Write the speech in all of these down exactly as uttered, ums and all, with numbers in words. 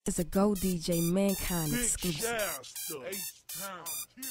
is a Go D J Mankind Big exclusive. Shasta, H-Town,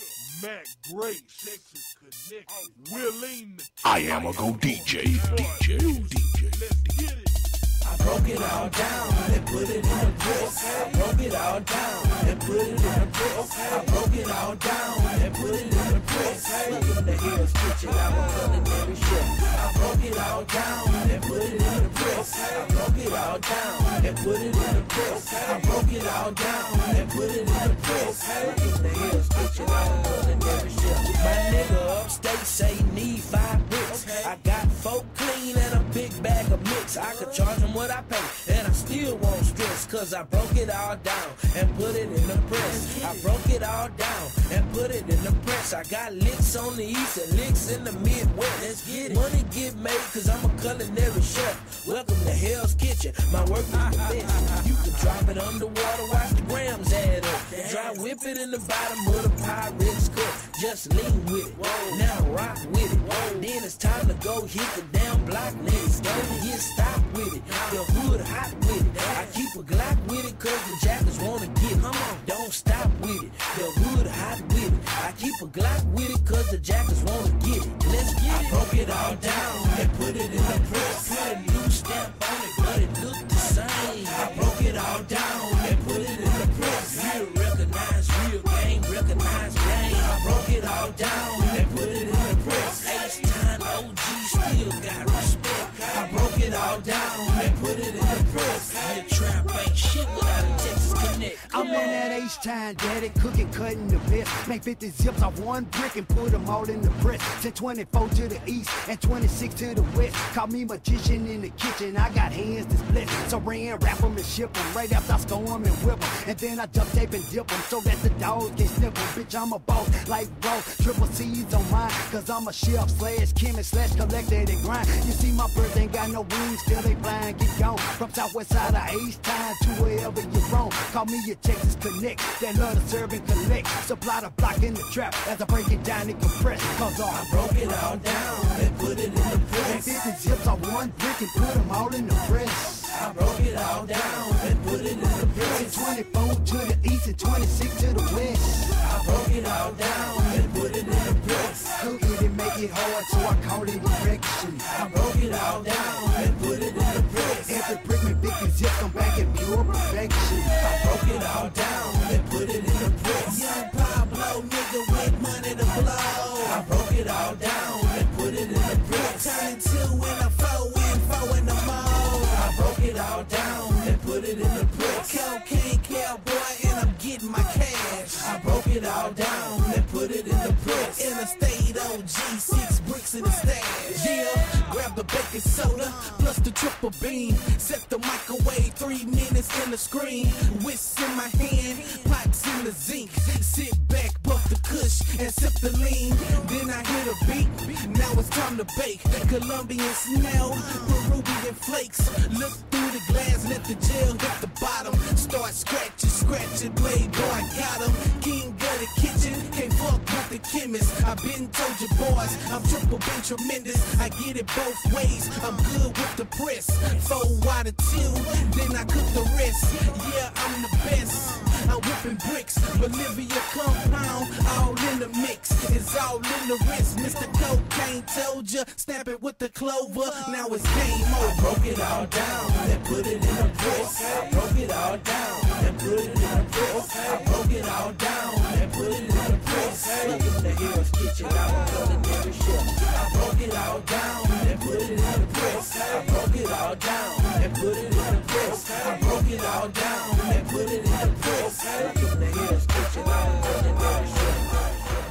Mac Gray, Texas Connection, Willing. I am a Go D J, D J, D J. Let's get it. I broke it all down and put it in the press. I broke it all down and put it in the press. I broke it all down and put it in the press. Look in the Hell's Kitchen, I'm a culinary chef. I broke it all down and put it in the press. I broke it all down and put it in the press. I broke it all down and put it in the press. Look in the Hell's Kitchen, I'm a culinary chef. My nigga upstate say need five bricks. I got four clean and a big bag of mix. I could charge them what I pay, and I still won't stress, cause I broke it all down and put it in the press. I broke it all down and put it in the press. I got licks on the east and licks in the Midwest. Let's get it. Money get made cause I'm a culinary chef. Welcome to Hell's Kitchen, my work is the best. You can drop it underwater, watch the grams add up. Dry whip it in the bottom of the Pyrex cup. Just lean with it, now rock with it. Then it's time to go hit the damn block next. Don't get stopped with it. The hood hot with it. I keep a Glock with it cause the jackers wanna get it. Come on, don't stop with it. The hood hot with it. I keep a Glock with it cause the jackers wanna get it. Let's get it. I broke it all down and put it in the press. Put a new stamp on it but it look the same. I broke it all down and put it in the press. Real recognize real game, recognize game. I broke it all down and put it in the press. H-Time O G still got respect. I broke it all down and put it in the press. Your trap ain't shit without a Texas Connect. I'm on that H-Time, daddy, cooking, cutting the best. Make fifty zips off one brick and put them all in the press. Send twenty-four to the east and twenty-six to the west. Call me magician in the kitchen, I got hands that's blessed. So ran, wrap them and ship them. Right after I store them and whip them. And then I duct tape and dip them so that the dogs can sniff them. Bitch, I'm a boss like bro, triple C's on mine. Cause I'm a chef slash chemist slash collector that grind. You see my birds ain't got no wings, still they flying, get gone. From southwest side of H-Time to wherever you're from. Call me your Texas Connect, that love to serve and collect. Supply the block in the trap as I break it down and compress. Cause I broke it all down and put it in the press. fifty zips on one brick and put them all in the press. I broke it all down and put it in the press. twenty-four to the east and twenty-six to the west. I broke it all down and put it in the press. Cook it and make it hard, so I call it erection. I broke it all down and put it in the press. Every brick with fifty zips come back in pure perfection. I broke it all down and put it in the press. Young Pablo, nigga with money to blow. I broke it all down and put it in the press. Turn two and a four and four in the mall. I broke it all down and put it in the press. Cocaine cowboy and I'm getting my cash. I broke it all down and put it in the press. Interstate O G, six bricks in the stash. Yeah, grab the baking soda plus the triple beam. Set the microwave three minutes in the screen. Whisk in my hand, pots in the zinc. Sit back, buff the kush and sip the lean. Then I hit a beat, now it's time to bake. Colombian snail, Peruvian flakes. Look through the glass, let the gel hit the bottom. Start scratching, scratching, blade, boy, I got him. King of the kitchen, can't fuck with the chemist. I been told you boys, I'm triple been tremendous. I get it both ways, I'm good with the press. Four out of two, then I cook the rest. Yeah, I'm the best. I'm whipping bricks, Bolivia compound, all in the mix. It's all in the wrist. Mister Cocaine told ya, snap it with the clover. Now it's game over. I broke it all down and put it in the press. I broke it all down and put it in the press. I broke it all down and put it in the press. Look in the Hell's Kitchen, I'm a culinary chef. I broke it all down and put it in the press. I broke it all down and put it in the press. I broke it all down and put it in the press. Look in the Hell's Kitchen, I'm a culinary chef.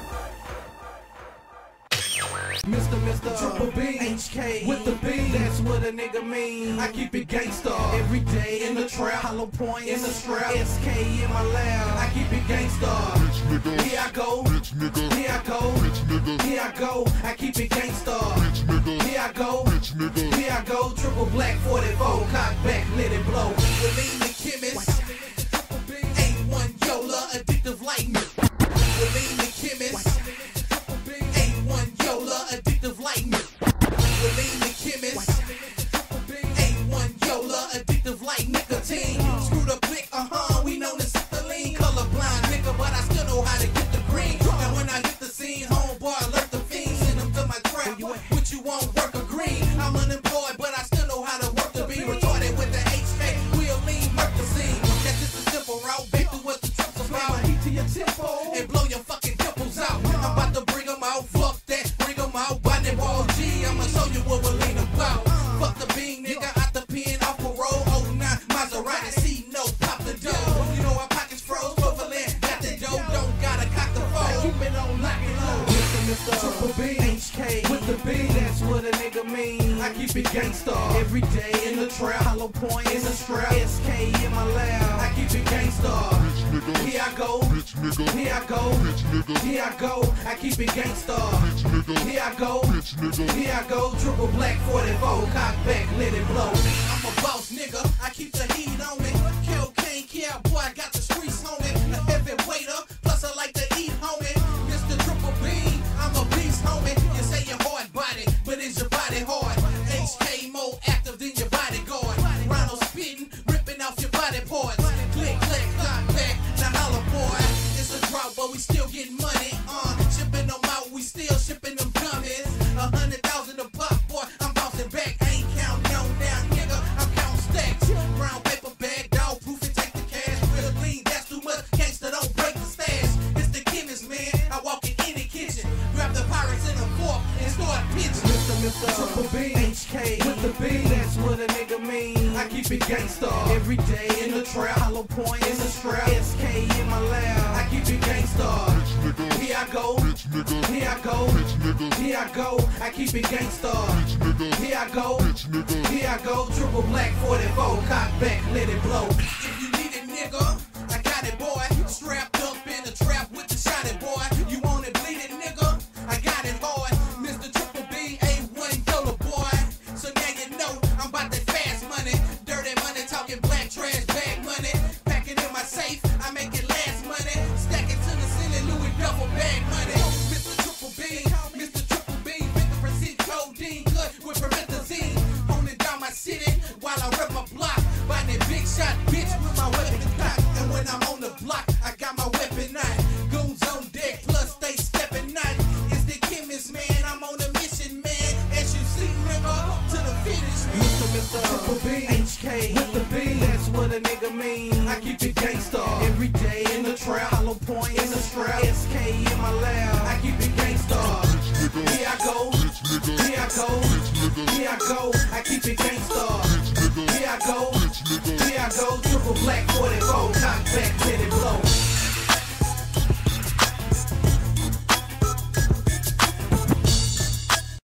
Mister Mister Triple B, H K with the B, that's what a nigga mean. I keep it gangsta every day in the trap, hollow point in the strap, S K in my lab. I keep it gangsta. Bitch nigga, Here I go, bitch nigga, here I go, bitch nigga, here I go. I keep it gangsta. bitch nigga, Here I go, bitch nigga. here I go. Triple black forty-four, cock back, let it blow. Willing the chemist, A one Yola, addictive like me. Willing the chemist, A one Yola, addictive like me. Willing the chemist, A one Yola, addictive like nicotine. Screwed up blick, uh huh. raw, back to what the trump's about. Heat to your tempo and blow your fucking dimples out. I'm about to bring them out, fuck that, bring them out. Bonnie Ball G, I'ma show you what we're lean about. Fuck the bean, nigga, out the pen, off parole. Oh nine, Maserati, see no, pop the dough. You know our pockets froze, overland, got the dough, don't gotta cock the phone. Keep it on lock and low. Mister Mister Triple B, H K with the B, that's what a nigga mean. I keep it gangsta every day in the trap, hollow point in the strap, S K in my lab. I keep it gangsta. Here I go, Bitch nigga. here I go, Bitch nigga. here I go. I keep it gangsta. Bitch nigga. Here I go, Bitch nigga. here I go. Triple black forty-four, cock back, let it blow. I'm a boss nigga, I keep the heat on me. Kill King, yeah, boy, I got the streets on me. A heavy waiter, plus I like to eat, homie. Mister Triple B, I'm a beast, homie. You say you're hard body, but is your body hard? H K more active than your bodyguard. Ronald spitting, ripping off your body parts. Click, click, cock back, now holla boy. It's a drought, but we still getting money. Uh, shipping them out, we still shipping them gummies. A hundred thousand a pop, boy, I'm bouncing back. I ain't counting on now, nigga, I'm counting stacks. Brown paper bag, dog proof and take the cash. Real lean, that's too much, gangsta don't break the stash. It's the chemist, man, I walk in any kitchen. Grab the pirates in a fork and start pitching. Mister Mister Triple B, H K with the B, that's what a nigga mean. I keep it gangsta every day in the trap, hollow point in the strap, S K in my lab. I keep it gangsta. Bitch nigga. Here I go, Bitch nigga. here I go, Bitch nigga. here I go. I keep it gangsta. Bitch nigga. Here I go, Bitch nigga. here I go. Triple black forty-four, cock back, let it blow. If you need it, nigga, I got it, boy. Strapped up in the trap with the shotty, boy. You want it, bleed it, nigga? I got it hard. Mister Triple B, A one Yola, boy. So now you know I'm about that fast money. Dirty money, talking black trash bag money. Pack it in my safe, I make it last money. Stack it to the ceiling, Louis duffel bag money. Mister Triple B, Mister Triple B, fifty percent codeine, good with promethazine. Holding down my city while I rep my block. Buying that big shot, bitch, with my weapon cocked. And when I'm on the block, I got my weapon out. Goons on deck, plus they stepping out. It's the chemist, man, I'm on a mission, man. As you see, nigga, to the finish, man. Mister Mister Triple B, H K with the B, that's what a nigga mean. I keep it gangsta